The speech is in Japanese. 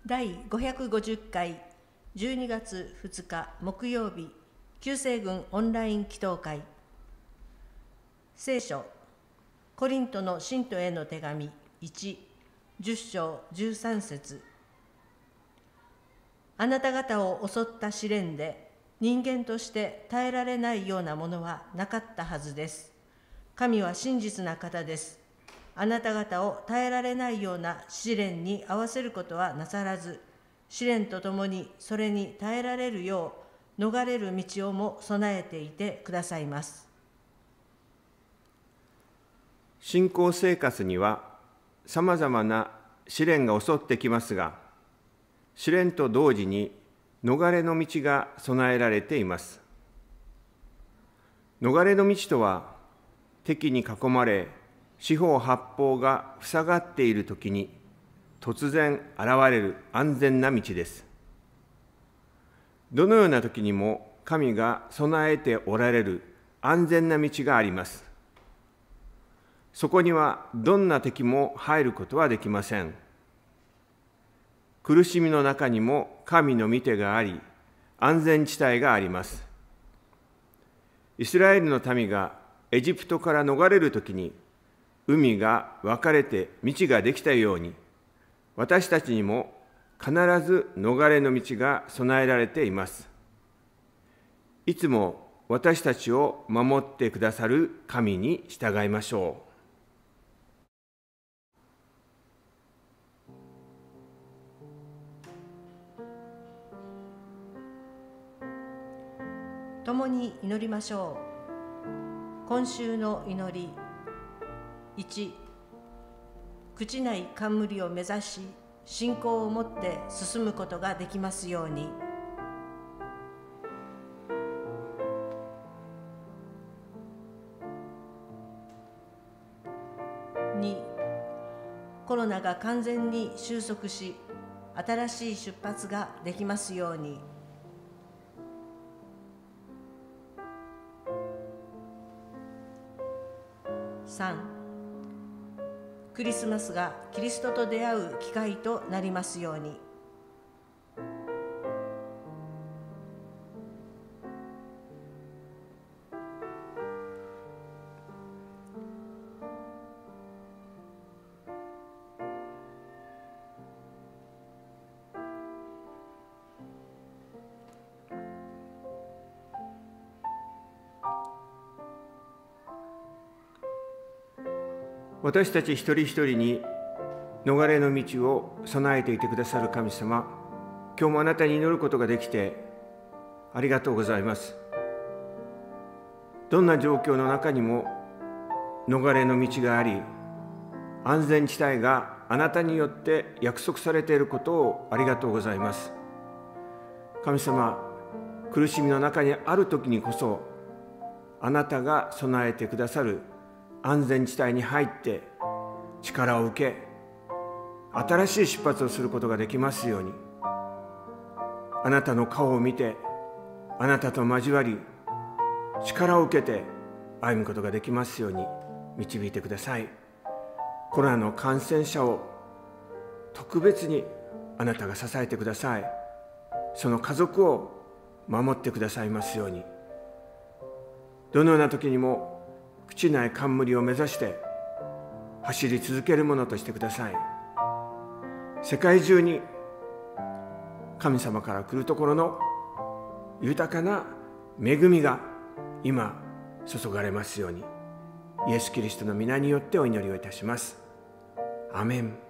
第550回12月2日木曜日、旧西軍オンライン祈祷会。聖書、コリントの信徒への手紙1、10章13節。あなた方を襲った試練で、人間として耐えられないようなものはなかったはずです。神は真実な方です。あなた方を耐えられないような試練に合わせることはなさらず、試練とともにそれに耐えられるよう逃れる道をも備えていてくださいます。 信仰生活にはさまざまな試練が襲ってきますが、試練と同時に逃れの道が備えられています。逃れの道とは、敵に囲まれ四方八方が塞がっているときに突然現れる安全な道です。どのようなときにも神が備えておられる安全な道があります。そこにはどんな敵も入ることはできません。苦しみの中にも神の御手があり、安全地帯があります。イスラエルの民がエジプトから逃れるときに、海が分かれて道ができたように、私たちにも必ず逃れの道が備えられています。いつも私たちを守ってくださる神に従いましょう。共に祈りましょう。今週の祈り。1、朽ちない冠を目指し、信仰を持って進むことができますように。2、コロナが完全に収束し、新しい出発ができますように。3、クリスマスがキリストと出会う機会となりますように。 私たち一人一人に逃れの道を備えていてくださる神様、今日もあなたに祈ることができてありがとうございます。どんな状況の中にも逃れの道があり、安全地帯があなたによって約束されていることをありがとうございます。神様、苦しみの中にある時にこそ、あなたが備えてくださる安全地帯に入って力を受け、新しい出発をすることができますように、あなたの顔を見て、あなたと交わり、力を受けて歩むことができますように導いてください。コロナの感染者を特別にあなたが支えてください。その家族を守ってくださいますように。どのような時にも朽ちない冠を目指して走り続けるものとしてください。世界中に神様から来るところの豊かな恵みが今注がれますように、イエス・キリストの皆によってお祈りをいたします。アメン。